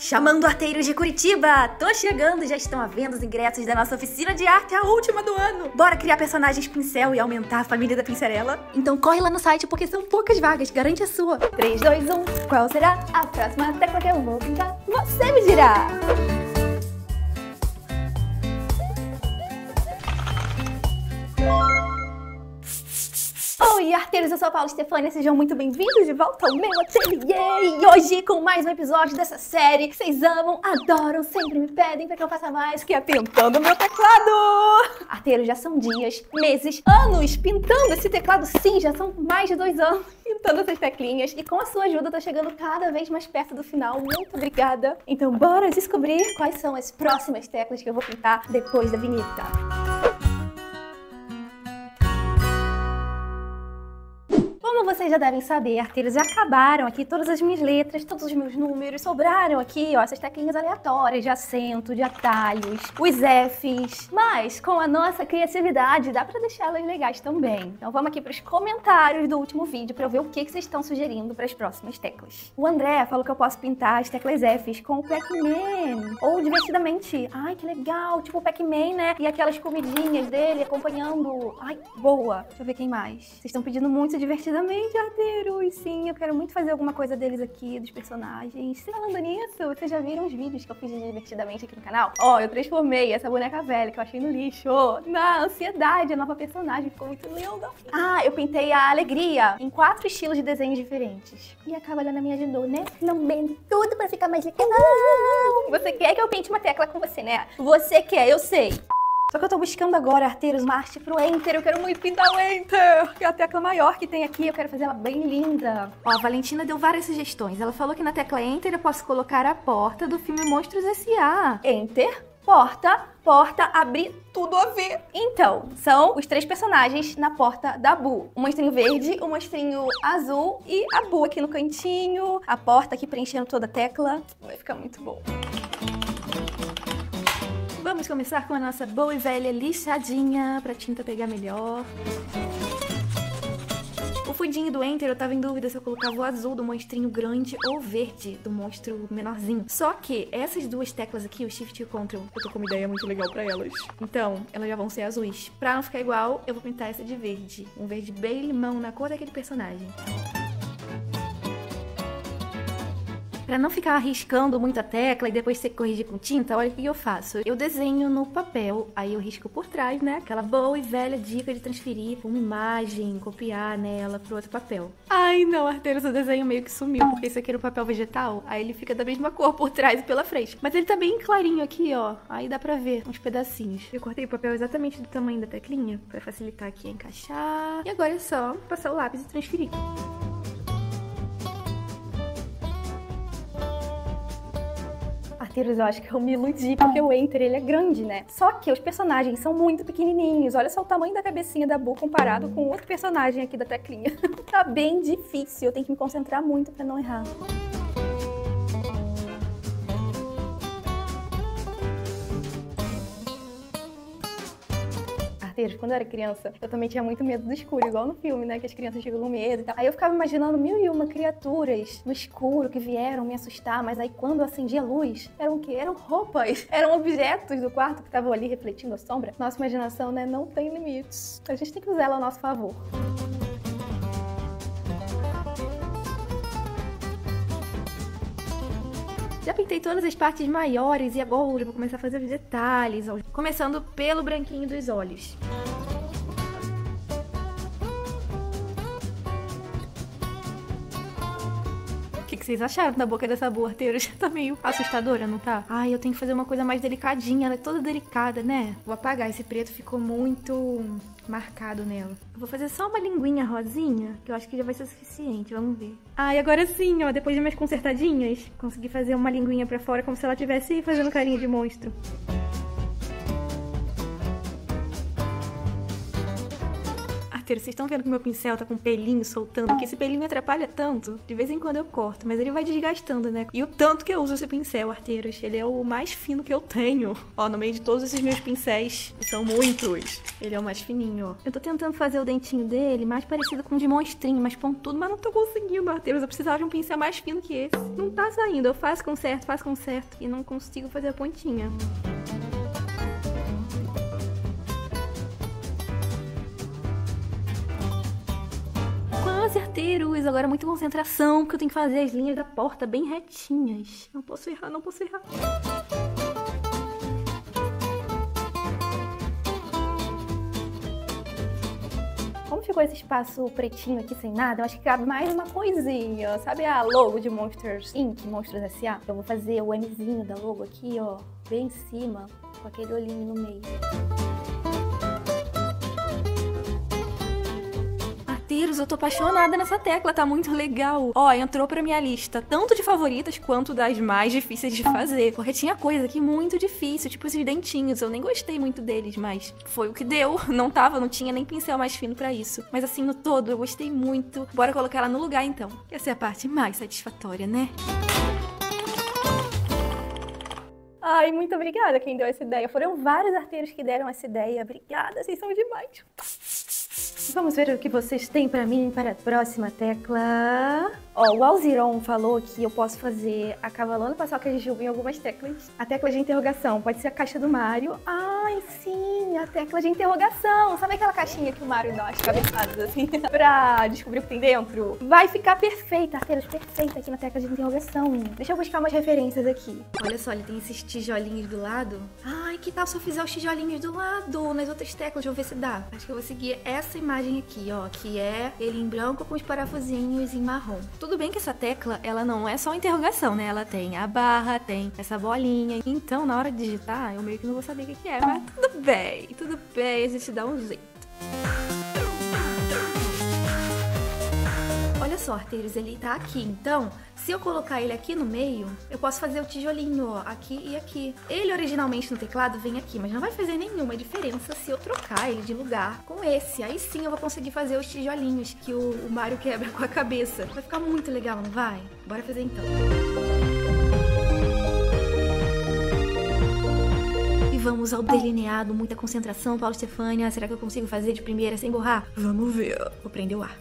Chamando arteiros de Curitiba! Tô chegando e já estão à venda os ingressos da nossa oficina de arte, a última do ano! Bora criar personagens pincel e aumentar a família da Pincerela? Então corre lá no site porque são poucas vagas, garante a sua! 3, 2, 1, qual será a próxima tecla que eu vou pintar? Você me dirá! Oi, arteiros, eu sou a Paula Stefania, sejam muito bem-vindos de volta ao meu ateliê! E hoje com mais um episódio dessa série que vocês amam, adoram, sempre me pedem pra que eu faça mais, que é pintando meu teclado! Arteiros, já são dias, meses, anos pintando esse teclado, sim, já são mais de 2 anos pintando essas teclinhas. E com a sua ajuda eu tô chegando cada vez mais perto do final, muito obrigada! Então bora descobrir quais são as próximas teclas que eu vou pintar depois da vinheta. Como vocês já devem saber, arteiros, já acabaram aqui todas as minhas letras, todos os meus números, sobraram aqui, ó, essas teclinhas aleatórias de acento, de atalhos, os Fs, mas com a nossa criatividade dá pra deixá-las legais também. Então vamos aqui pros comentários do último vídeo pra eu ver o que vocês estão sugerindo para as próximas teclas. O André falou que eu posso pintar as teclas Fs com o Pac-Man, ou divertidamente. Ai, que legal, tipo o Pac-Man, né? E aquelas comidinhas dele acompanhando. Ai, boa. Deixa eu ver quem mais. Vocês estão pedindo muito divertidamente, arteiros. Sim, eu quero muito fazer alguma coisa deles aqui, dos personagens. Falando nisso, vocês já viram os vídeos que eu fiz de divertidamente aqui no canal? Ó, eu transformei essa boneca velha que eu achei no lixo na Ansiedade, a nova personagem. Ficou muito linda. Ah, eu pintei a Alegria em 4 estilos de desenhos diferentes. E a Cavalhana me ajudou, né? Lambendo tudo pra ficar mais legal. Você quer que eu pinte uma tecla com você, né? Você quer, eu sei. Só que eu tô buscando agora, arteiros, uma arte pro Enter. Eu quero muito pintar o Enter, que é a tecla maior que tem aqui. Eu quero fazer ela bem linda. Ó, a Valentina deu várias sugestões. Ela falou que na tecla Enter eu posso colocar a porta do filme Monstros S.A. Enter, porta, abrir, tudo a ver. Então, são os 3 personagens na porta da Bu. Um monstrinho verde, um monstrinho azul e a Bu aqui no cantinho. A porta aqui preenchendo toda a tecla. Vai ficar muito bom. Vamos começar com a nossa boa e velha lixadinha pra tinta pegar melhor. O fundinho do Enter eu tava em dúvida se eu colocava o azul do monstrinho grande ou o verde do monstro menorzinho. Só que essas 2 teclas aqui, o Shift e o Ctrl, eu tô com uma ideia muito legal pra elas. Então, elas já vão ser azuis. Pra não ficar igual, eu vou pintar essa de verde. Um verde bem limão na cor daquele personagem. Pra não ficar arriscando muito a tecla e depois ter que corrigir com tinta, olha o que eu faço. Eu desenho no papel, aí eu risco por trás, né? Aquela boa e velha dica de transferir uma imagem, copiar nela pro outro papel. Ai, não, arteiros, o desenho meio que sumiu, porque esse aqui era um papel vegetal, aí ele fica da mesma cor por trás e pela frente. Mas ele tá bem clarinho aqui, ó, aí dá pra ver uns pedacinhos. Eu cortei o papel exatamente do tamanho da teclinha, pra facilitar aqui a encaixar. E agora é só passar o lápis e transferir. Arteiros, eu acho que eu me iludi, porque o Enter, ele é grande, né? Só que os personagens são muito pequenininhos. Olha só o tamanho da cabecinha da Bu comparado com outro personagem aqui da teclinha. Tá bem difícil, eu tenho que me concentrar muito pra não errar. Arteiros, quando eu era criança, eu também tinha muito medo do escuro, igual no filme, né? Que as crianças ficam com medo e tal. Aí eu ficava imaginando 1001 criaturas no escuro que vieram me assustar, mas aí quando eu acendi a luz, eram o quê? Eram roupas, eram objetos do quarto que estavam ali refletindo a sombra. Nossa imaginação, né? Não tem limites. A gente tem que usar ela ao nosso favor. Já pintei todas as partes maiores e agora eu vou começar a fazer os detalhes, ó. Começando pelo branquinho dos olhos. O que vocês acharam da boca dessa boa, arteiros? Tá meio assustadora, não tá? Ai, eu tenho que fazer uma coisa mais delicadinha, ela é toda delicada, né? Vou apagar, esse preto ficou muito marcado nela. Eu vou fazer só uma linguinha rosinha, que eu acho que já vai ser suficiente, vamos ver. Ah, e agora sim, ó, depois de umas consertadinhas, consegui fazer uma linguinha pra fora como se ela estivesse fazendo carinha de monstro. Arteiros, vocês estão vendo que meu pincel tá com um pelinho soltando aqui? Esse pelinho me atrapalha tanto. De vez em quando eu corto, mas ele vai desgastando, né? E o tanto que eu uso esse pincel, Arteiros, ele é o mais fino que eu tenho. Ó, no meio de todos esses meus pincéis, que são muitos, ele é o mais fininho, ó. Eu tô tentando fazer o dentinho dele mais parecido com o de monstrinho, mais pontudo, mas não tô conseguindo, Arteiros. Eu precisava de um pincel mais fino que esse. Não tá saindo. Eu faço com certo e não consigo fazer a pontinha. Quase, Arteiros. Agora muita concentração, porque eu tenho que fazer as linhas da porta bem retinhas. Não posso errar, não posso errar. Como ficou esse espaço pretinho aqui sem nada, eu acho que cabe mais uma coisinha. Sabe a logo de Monsters Inc., Monstros S.A.? Eu vou fazer o Mzinho da logo aqui, ó, bem em cima, com aquele olhinho no meio. Arteiros, eu tô apaixonada nessa tecla, tá muito legal. Ó, entrou pra minha lista tanto de favoritas quanto das mais difíceis de fazer. Porque tinha coisa aqui muito difícil, tipo esses dentinhos. Eu nem gostei muito deles, mas foi o que deu. Não tinha nem pincel mais fino pra isso. Mas assim, no todo, eu gostei muito. Bora colocar ela no lugar, então. Essa é a parte mais satisfatória, né? Ai, muito obrigada quem deu essa ideia. Foram vários arteiros que deram essa ideia. Obrigada, vocês são demais. Vamos ver o que vocês têm pra mim para a próxima tecla. Ó, o Alziron falou que eu posso fazer a cavalona paçoca de Juba em algumas teclas. A tecla de interrogação pode ser a caixa do Mario. Ai, sim, a tecla de interrogação. Sabe aquela caixinha que o Mario dá umas cabeçadas assim pra descobrir o que tem dentro? Vai ficar perfeita, Arteiros, perfeita aqui na tecla de interrogação. Deixa eu buscar umas referências aqui. Olha só, ele tem esses tijolinhos do lado. Ai, que tal se eu fizer os tijolinhos do lado nas outras teclas? Deixa eu ver se dá. Acho que eu vou seguir essa imagem aqui, ó, que é ele em branco com os parafusinhos em marrom. Tudo bem que essa tecla, ela não é só interrogação, né? Ela tem a barra, tem essa bolinha. Então, na hora de digitar, eu meio que não vou saber o que é, mas tudo bem, a gente dá um jeito. Olha só, Arteiros, ele tá aqui, então, se eu colocar ele aqui no meio, eu posso fazer o tijolinho, ó, aqui e aqui. Ele originalmente no teclado vem aqui, mas não vai fazer nenhuma diferença se eu trocar ele de lugar com esse. Aí sim eu vou conseguir fazer os tijolinhos que o Mario quebra com a cabeça. Vai ficar muito legal, não vai? Bora fazer então. E vamos ao delineado, muita concentração, Paulo Stefania. Será que eu consigo fazer de primeira sem borrar? Vamos ver. Vou prender o ar.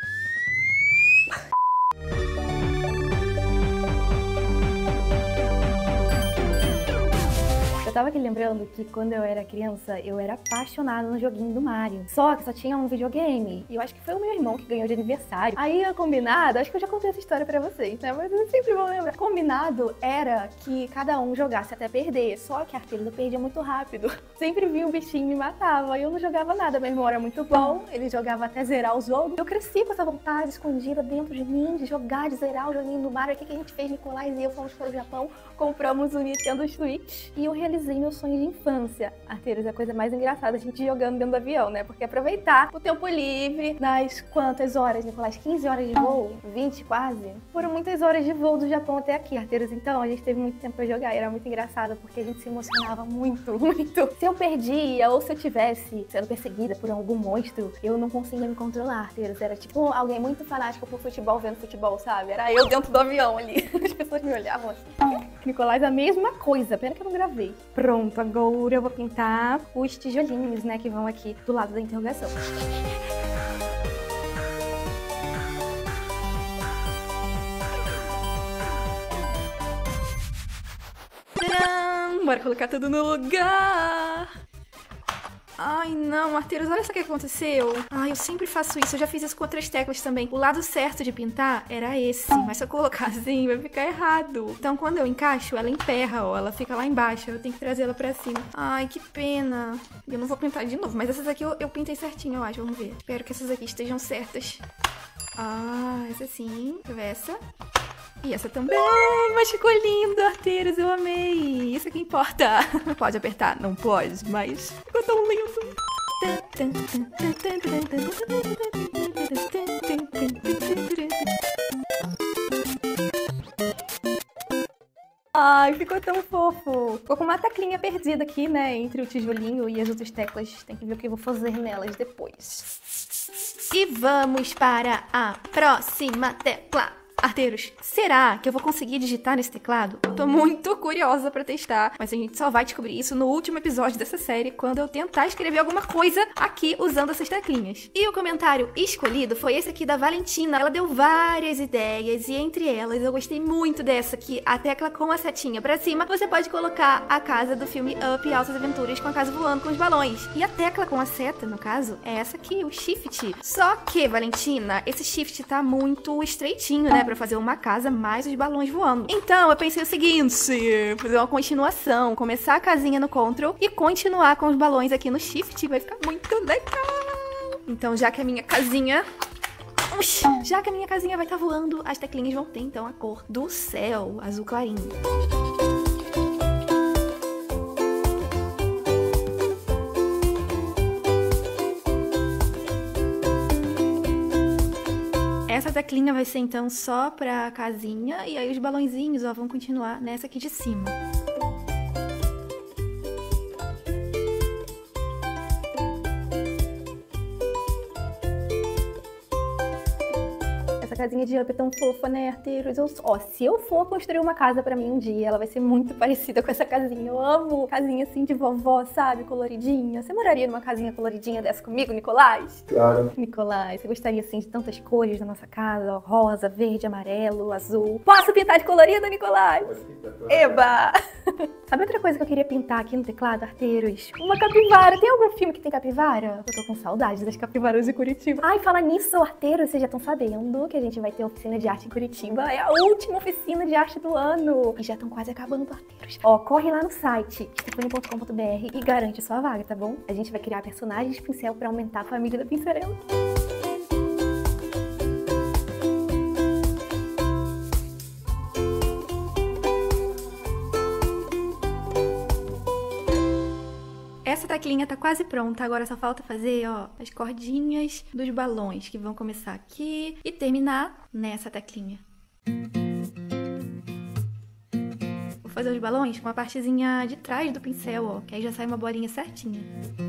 Eu tava aqui lembrando que quando eu era criança, eu era apaixonada no joguinho do Mario. Só que só tinha um videogame. E eu acho que foi o meu irmão que ganhou de aniversário. Aí, a combinado, acho que eu já contei essa história pra vocês, né? Mas eu sempre vou lembrar. Combinado era que cada um jogasse até perder. Só que a Arteiros perdia muito rápido. Sempre vinha um bichinho e me matava. E eu não jogava nada. Meu irmão era muito bom. Ele jogava até zerar o jogo. Eu cresci com essa vontade escondida dentro de mim de jogar, de zerar o joguinho do Mario. O que a gente fez? Nicolás e eu fomos para o Japão, compramos o Nintendo Switch e eu realizei meu sonho de infância. Arteiros, é a coisa mais engraçada a gente jogando dentro do avião, né? Porque aproveitar o tempo livre nas quantas horas, Nicolás? 15 horas de voo? 20 quase? Foram muitas horas de voo do Japão até aqui, Arteiros. Então, a gente teve muito tempo pra jogar e era muito engraçado porque a gente se emocionava muito, muito. Se eu perdia ou se eu tivesse sendo perseguida por algum monstro, eu não conseguia me controlar, Arteiros. Era tipo alguém muito fanático por futebol, vendo futebol, sabe? Era eu dentro do avião ali. As pessoas me olhavam assim. Nicolás, a mesma coisa. Pena que eu não gravei. Pronto, agora eu vou pintar os tijolinhos, né, que vão aqui do lado da interrogação. Tcharam! Bora colocar tudo no lugar! Ai, não, Arteiros, olha só o que aconteceu. Ai, eu sempre faço isso, eu já fiz isso com outras teclas também. O lado certo de pintar era esse, mas se eu colocar assim, vai ficar errado. Então, quando eu encaixo, ela emperra, ó, ela fica lá embaixo, eu tenho que trazer ela pra cima. Ai, que pena. Eu não vou pintar de novo, mas essas aqui eu pintei certinho, eu acho, vamos ver. Espero que essas aqui estejam certas. Ah, essa sim, essa. E essa também, mas ficou lindo, Arteiros, eu amei. Isso é que importa. Pode apertar? Não pode, mas ficou tão lindo. Ai, ficou tão fofo. Ficou com uma teclinha perdida aqui, né, entre o tijolinho e as outras teclas. Tem que ver o que eu vou fazer nelas depois. E vamos para a próxima tecla. Arteiros, será que eu vou conseguir digitar nesse teclado? Tô muito curiosa pra testar, mas a gente só vai descobrir isso no último episódio dessa série, quando eu tentar escrever alguma coisa aqui usando essas teclinhas. E o comentário escolhido foi esse aqui da Valentina. Ela deu várias ideias e entre elas eu gostei muito dessa aqui, a tecla com a setinha pra cima. Você pode colocar a casa do filme Up e Altas Aventuras com a casa voando com os balões. E a tecla com a seta, no caso, é essa aqui, o Shift. Só que, Valentina, esse Shift tá muito estreitinho, né? Pra fazer uma casa mais os balões voando. Então, eu pensei o seguinte, fazer uma continuação, começar a casinha no Ctrl e continuar com os balões aqui no Shift, vai ficar muito legal. Então, já que a minha casinha vai estar voando, as teclinhas vão ter, então, a cor do céu, azul clarinho. Essa teclinha vai ser então só pra casinha e aí os balõezinhos, ó, vão continuar nessa aqui de cima. Essa casinha de Up é tão fofa, né, arteiros? Se eu for construir uma casa pra mim um dia, ela vai ser muito parecida com essa casinha. Eu amo casinha assim de vovó, sabe? Coloridinha. Você moraria numa casinha coloridinha dessa comigo, Nicolás? Claro. Nicolás, você gostaria assim de tantas cores na nossa casa? Ó, rosa, verde, amarelo, azul. Posso pintar de colorido, Nicolás? Pode pintar. Eba! Sabe outra coisa que eu queria pintar aqui no teclado, arteiros? Uma capivara. Tem algum filme que tem capivara? Eu tô com saudade das capivaras de Curitiba. Ai, fala nisso, arteiros, vocês já estão sabendo que a gente vai ter oficina de arte em Curitiba. É a última oficina de arte do ano. E já estão quase acabando, arteiros. Ó, corre lá no site, stephanie.com.br e garante sua vaga, tá bom? A gente vai criar personagens de pincel pra aumentar a família da Pincerela. Essa teclinha tá quase pronta, agora só falta fazer, ó, as cordinhas dos balões, que vão começar aqui e terminar nessa teclinha. Vou fazer os balões com a partezinha de trás do pincel, ó, que aí já sai uma bolinha certinha.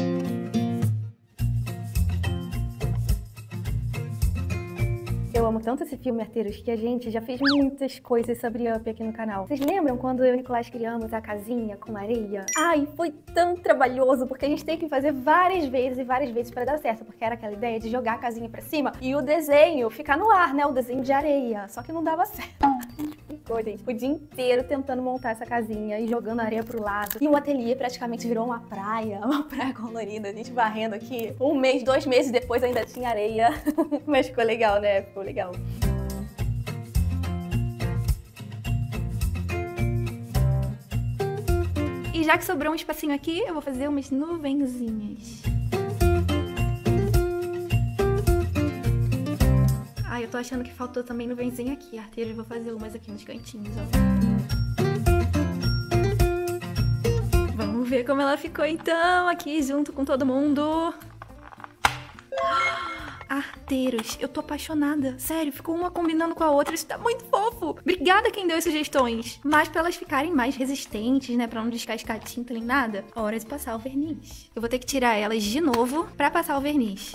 Eu amo tanto esse filme, arteiros, que a gente já fez muitas coisas sobre Up aqui no canal. Vocês lembram quando eu e o Nicolás criamos a casinha com areia? Ai, foi tão trabalhoso, porque a gente tem que fazer várias vezes para dar certo, porque era aquela ideia de jogar a casinha pra cima e o desenho ficar no ar, né? O desenho de areia. Só que não dava certo. Ficou, gente, o dia inteiro tentando montar essa casinha e jogando areia pro lado. E o ateliê praticamente virou uma praia colorida. A gente varrendo aqui. 1 mês, 2 meses depois ainda tinha areia. Mas ficou legal, né? Ficou legal. E já que sobrou um espacinho aqui, eu vou fazer umas nuvenzinhas. Ai, eu tô achando que faltou também nuvenzinha aqui, arteiro. Eu vou fazer umas aqui nos cantinhos, ó. Vamos ver como ela ficou então, aqui junto com todo mundo. Arteiros, eu tô apaixonada. Sério, ficou uma combinando com a outra. Isso tá muito fofo. Obrigada quem deu as sugestões. Mas pra elas ficarem mais resistentes, né, pra não descascar tinta nem nada, hora de passar o verniz. Eu vou ter que tirar elas de novo pra passar o verniz.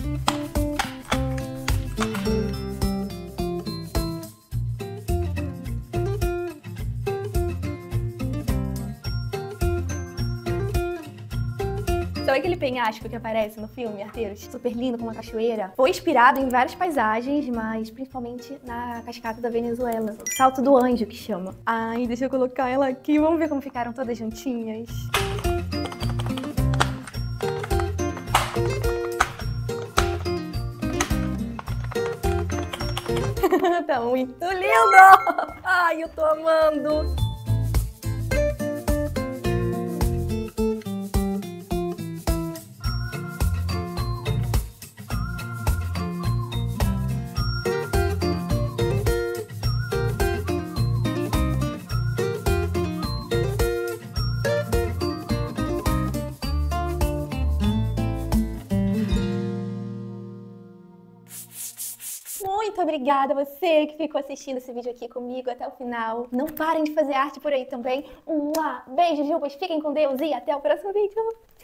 Sabe aquele penhasco que aparece no filme, arteiros? Super lindo, com uma cachoeira. Foi inspirado em várias paisagens, mas principalmente na cascata da Venezuela. O Salto do Anjo, que chama. Ai, deixa eu colocar ela aqui. Vamos ver como ficaram todas juntinhas. Tá muito lindo! Ai, eu tô amando! Muito obrigada a você que ficou assistindo esse vídeo aqui comigo até o final. Não parem de fazer arte por aí também. Beijo, Jubas, fiquem com Deus e até o próximo vídeo.